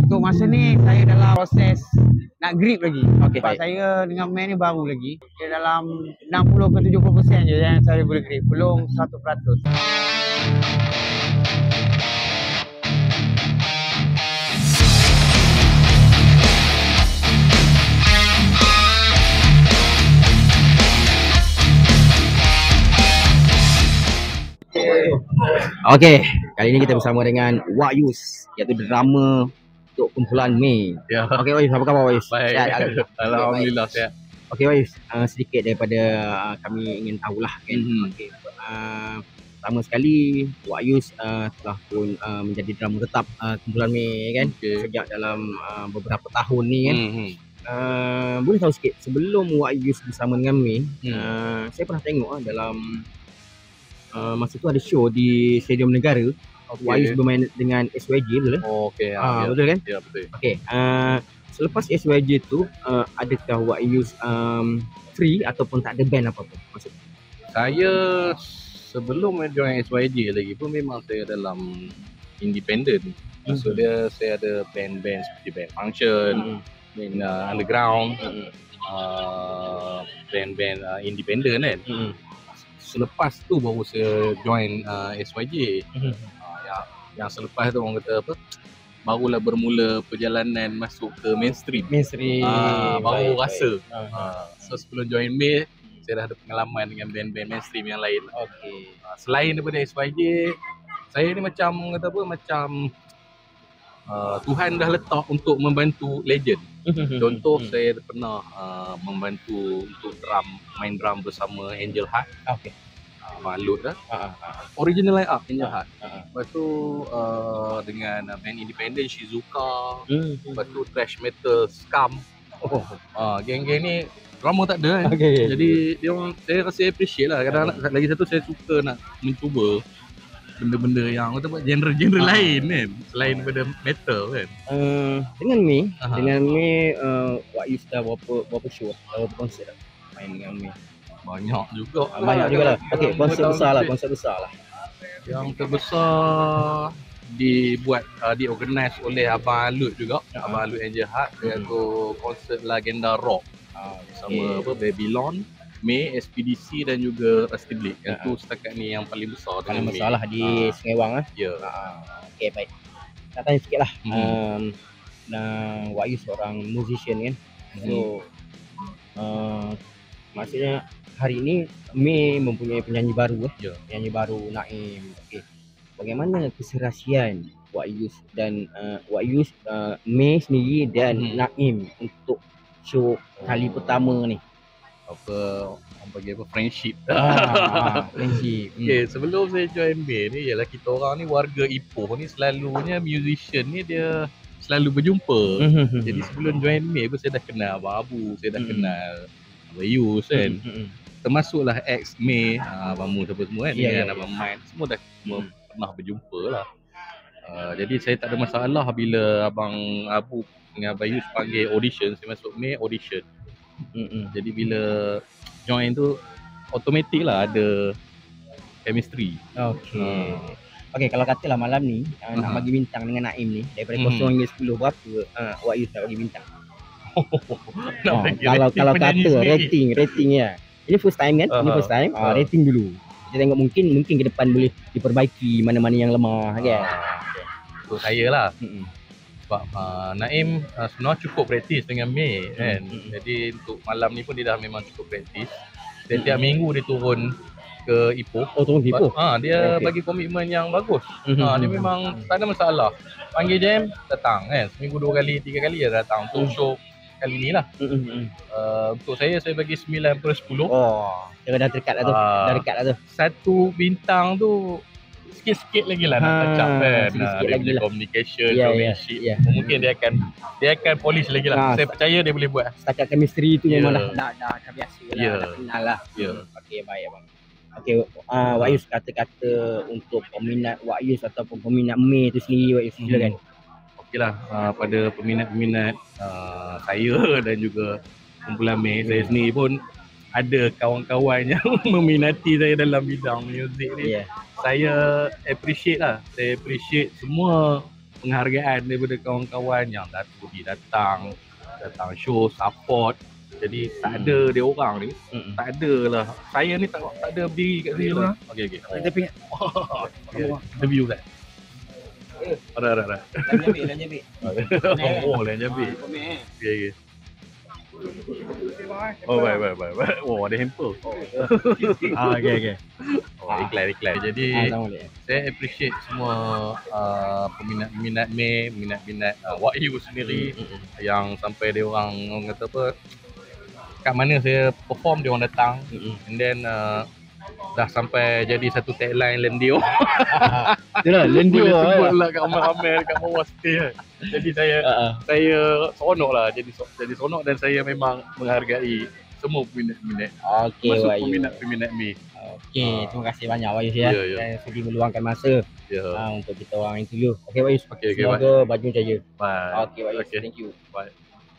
Untuk masa ni saya dalam proses nak grip lagi. Okey, Sebab baik. saya dengan main ni baru lagi. Dia dalam 60 ke 70% je yang saya boleh grip. Belum 100%. Okey, kali ni kita bersama dengan Wak Yus, iaitu drama untuk kumpulan Mei. Ya. Okey Wak Yus, apa khabar Wak Yus? Baik. Alhamdulillah sihat. Okey Wak Yus, sedikit daripada kami ingin tahulah kan. Okey, pertama sekali Wak Yus telah pun menjadi drama tetap kumpulan Mei kan. Okey. Sejak dalam beberapa tahun ni kan. Boleh tahu sikit sebelum Wak Yus bersama dengan Mei, saya pernah tengok dalam masa tu ada show di Stadium Negara. Wak Yus bermain dengan SYJ, betul? Okey. Betul kan? Ya, betul. Okey, selepas SYJ tu adakah Wak Yus free ataupun tak ada band apa-apa? Maksud Saya sebelum join SYJ lagi pun memang saya dalam independent. Maksudnya saya ada band-band seperti band Function, band underground, band-band independent kan. Selepas tu baru saya join SYJ. Yang selepas tu orang kata apa, barulah bermula perjalanan masuk ke mainstream. Baru rasa. So sebelum join Mei, saya dah ada pengalaman dengan band-band mainstream yang lain. Okey. Selain daripada SYJ, saya ni macam kata apa, macam Tuhan dah letak untuk membantu legend. Contoh saya pernah membantu untuk main drum bersama Angel Heart. Okey. Balut dah. Original line up Angel Heart. Lepas tu dengan band independent Shizuka. Lepas tu thrash metal Scum. Geng-geng ni drama tak ada kan. Jadi dia orang, saya rasa appreciate lah. Kadang-kadang lagi satu saya suka nak mencuba benda-benda yang genre-genre lain kan, selain daripada metal kan. Dengan Mei, Wak Yus dah berapa show, berapa konsert dah main dengan Mei? Banyak juga. Banyak juga lah. Okey, konsert besar lah. Yang terbesar dibuat diorganize oleh Abang Alut juga, Abang Alut Angel Heart, iaitu konsert Legenda Rock sama Babylon, Mei, SPDC dan juga Rusty Blade. Yang tu setakat ni yang paling besar. Paling besar lah di Sungai Wang lah. Ya. Okey, baik. Nak tanya sikit lah. Wak Yus seorang musician kan. So maksudnya hari ini Mei mempunyai penyanyi baru penyanyi baru Naim. Okey. Bagaimana keserasian Wak Yus dan Mei sendiri dan Naim untuk show kali pertama ni? Orang bagi friendship. Friendship. Okay, sebelum saya join Mei ni, ialah kita orang ni warga Ipoh ni selalunya musician ni dia selalu berjumpa. Jadi sebelum join Mei pun saya dah kenal Abang Abu, saya dah kenal Abang Yus kan. Termasuklah ex Mei, Abang Mu semua kan, dengan Abang Mat, semua dah pernah berjumpa lah. Jadi saya tak ada masalah bila Abang Abu dengan Abang Yus panggil audition, saya masuk Mei audition. Jadi bila join tu automatik lah ada chemistry. Okey, kalau katalah malam ni nak bagi bintang dengan Naim ni daripada 0 hingga 10, berapa Wak Yus nak bagi bintang? Kalau kata rating ya. Ini first time kan? Ini first time. Rating dulu. Kita tengok mungkin ke depan boleh diperbaiki mana-mana yang lemah kan. Untuk saya lah. Sebab Naim sebenarnya cukup praktis dengan Mei kan. Jadi untuk malam ni pun dia dah memang cukup praktis. Setiap minggu dia turun ke Ipoh. Turun ke Ipoh? Dia bagi komitmen yang bagus. Dia memang tak ada masalah. Panggil jam, datang kan. Seminggu 2 kali, 3 kali dia datang untuk show kali ni lah. Untuk saya bagi 9/10. Dia dah dekat lah tu. Dah dekat lah tu. Satu bintang tu sikit-sikit lagi lah nak touch up kan. Sikit-sikit lagi lah. Communication, mungkin dia akan polish lagi lah. Saya percaya dia boleh buat. Setakat chemistry tu memang dah biasa lah, dah kenal lah. Okey, baik abang. Okey, Wak Yus, kata-kata untuk peminat Wak Yus ataupun peminat Mei tu sendiri, Wak Yus, silakan. Okeylah, pada peminat-peminat saya dan juga kumpulan Mei, saya sendiri pun ada kawan-kawan yang meminati saya dalam bidang muzik ni. Saya appreciate lah. Saya appreciate semua penghargaan daripada kawan-kawan yang datang show support. Jadi tak ada dia orang ni, tak ada lah. Saya ni tak ada berdiri kat sini lah. Okey. Tapi Interview kan. Ada. dan jambi. Oh, lain jambi. Okey. Oh, baik. Oh, ada hamper. Okey. Oh, iklan. Jadi saya appreciate semua peminat-peminat May, peminat-peminat Wahyu sendiri yang sampai dia orang kata apa, kat mana saya perform dia orang datang, and then dah sampai jadi satu tagline Lendio. Itulah Lendio Boleh sebut lah kat ramai-ramai kat bawah stay kan. Jadi saya seronok lah, jadi seronok, dan saya memang menghargai semua peminat-peminat. Okey, Masuk Wahyu. peminat-peminat May. Okey, terima kasih banyak Wahyu ya. Dan sudi meluangkan masa untuk kita orang interview. Okey Wahyu. Okey, Semoga baju jaya. Bye. Okey Wahyu, Okay. thank you. Bye.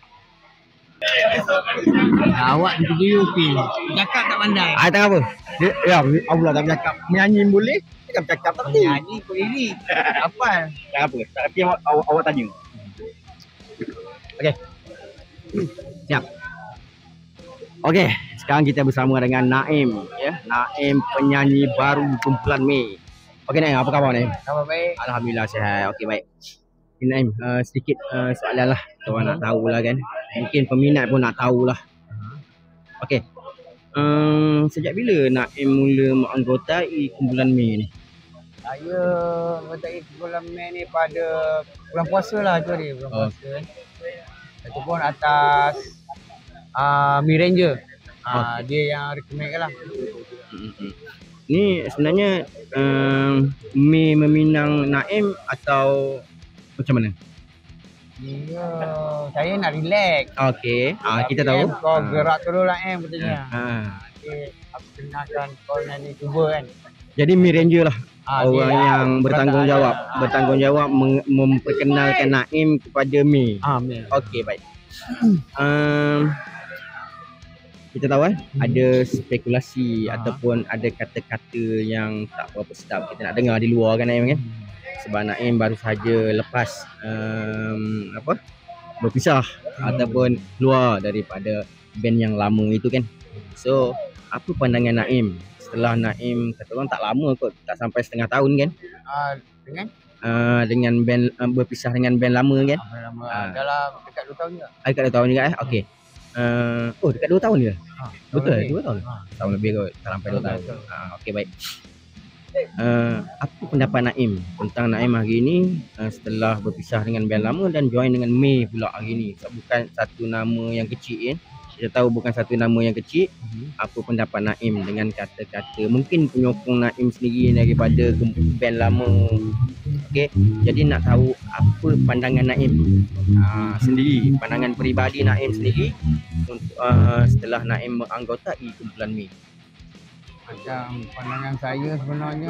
Awak interview Upin. Cakap tak pandai. Tak apa. Ya, Allah tak cakap. Menyanyi boleh, cakap tapi. Nyanyi kau ini. Apa? Tak apa. Tapi awak tanya. Okey. Siap. Okey, sekarang kita bersama dengan Naim ya. Naim penyanyi baru kumpulan May. Okey Naim, apa khabar Naim? Khabar baik. Alhamdulillah sihat. Okey baik. Naim, sedikit soalan lah. Kita nak tahu lah kan. Mungkin peminat pun nak tahu lah. Okey. Sejak bila Naim mula menganggotai kumpulan May ni? Saya mengetahui bulan Mei ni pada bulan puasa lah tu ni, bulan puasa. Itu pun atas Mi Ranger. Dia yang recommend lah. Ni sebenarnya May meminang Naim atau macam mana? Ya, saya nak relax. Okey, kita tahu. Kau gerak terus lah betulnya. Okay. Aku kenalkan kau nanti cuba kan. Jadi Mi Ranger lah orang dia yang bertanggungjawab memperkenalkan Naim kepada May. Amin. Okey, baik. Kita tahu ada spekulasi ataupun ada kata-kata yang tak berapa sedap kita nak dengar di luar kan Naim kan. Sebab Naim baru saja lepas berpisah ataupun keluar daripada band yang lama itu kan. So, apa pandangan Naim setelah Naim kata orang tak lama kot, tak sampai setengah tahun kan? Dengan band berpisah dengan band lama kan? Lama. Dalam dekat 2 tahun juga. Dekat 2 tahun juga Okey. Dekat 2 tahun je? Betul, 2 tahun. Tahun lebih kot, tak sampai 2 tahun. Okey, baik. Apa pendapat Naim tentang Naim hari ni setelah berpisah dengan band lama dan join dengan May pula hari ni? Bukan satu nama yang kecil kan? Kita tahu bukan satu nama yang kecil. Apa pendapat Naim dengan kata-kata mungkin penyokong Naim sendiri daripada band lama? Okey, jadi nak tahu apa pandangan Naim sendiri, pandangan peribadi Naim sendiri setelah Naim menganggotai kumpulan May. Macam pandangan saya sebenarnya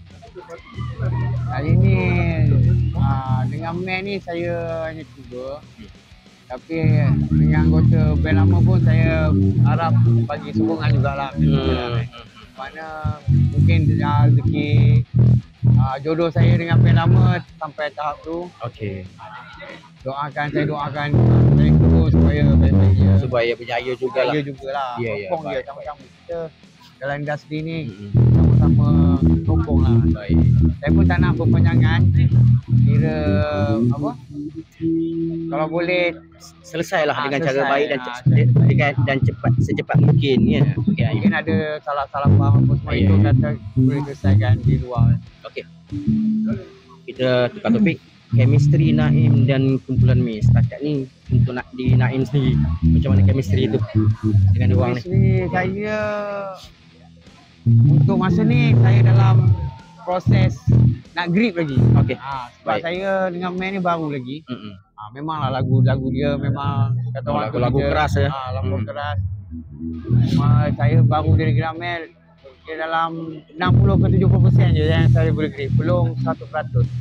hari ni dengan May ni saya hanya cuba. Tapi dengan anggota band lama pun saya harap bagi sokongan jugalah. Mana mungkin rezeki jodoh saya dengan band lama sampai tahap tu. Okey. Saya doakan saya terus supaya baik-baik dia. Supaya berjaya jugalah. Berjaya jugalah. Ya, Sokong dia sama-sama kita dalam industri ni sama-sama sokong lah. Baik. Saya pun tak nak berpanjangan. Kira apa? Kalau boleh Selesailah dengan cara selesai. baik dan cepat secepat mungkin ya. Okey. Mungkin ada salah-salah faham apa semua itu kata boleh selesaikan di luar. Okey. Kita tukar topik. Chemistry Naim dan kumpulan May setakat ni untuk di Naim sendiri, macam mana chemistry tu dengan diorang ni? Chemistry saya untuk masa ni saya dalam proses nak grip lagi. Okey. Sebab Baik. saya dengan May ni baru lagi. Memanglah lagu-lagu dia memang kata orang tu lagu dia, keras ya. Lagu keras. Cuma saya baru dari Gramel. Dia dalam 60 ke 70% je yang saya boleh grip. Belum 100%.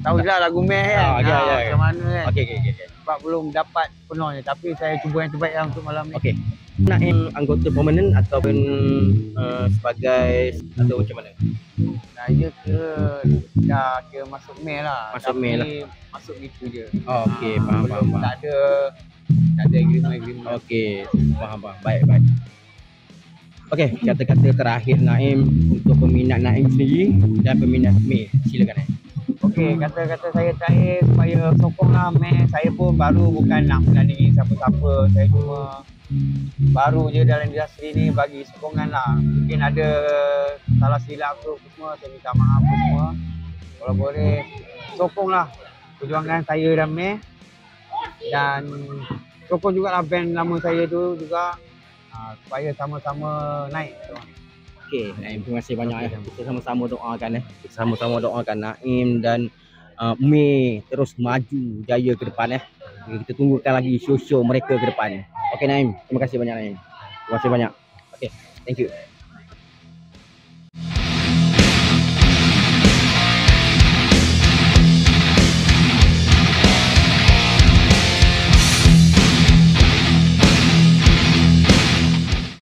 tahu juga lagu Meh kan. Ya, ya. Macam mana kan. Okey. Sebab belum dapat penuhnya, tapi saya cuba yang terbaik lah untuk malam ni. Okey. Naim anggota permanent ataupun sebagai atau macam mana? Saya dah kira masuk Meh lah. Masuk tapi Meh lah. Masuk gitu je. Okey, faham. Tak ada agreement. Okey, faham. Baik. Okey, kata-kata terakhir Naim untuk peminat Naim sendiri dan peminat Meh. Silakan Naim. Okey, kata-kata saya terakhir supaya sokonglah Meh. Saya pun baru, bukan nak menandingi siapa-siapa. Saya cuma baru je dalam industri ni, bagi sokongan lah. Mungkin ada salah silap tu semua, saya minta maaf tu semua. Kalau boleh sokonglah perjuangan saya dan Meh, dan sokong jugalah band lama saya tu juga, supaya sama-sama naik. Okey, Naim, terima kasih banyak ya. Kita sama-sama doakan Kita sama-sama doakan Naim dan Meh terus maju jaya ke depan Kita tunggukan lagi show-show mereka ke depan. Okey Naim, terima kasih banyak Naim. Terima kasih banyak. Okey, thank you.